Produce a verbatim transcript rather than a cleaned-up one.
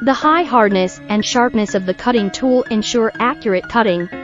The high hardness and sharpness of the cutting tool ensure accurate cutting,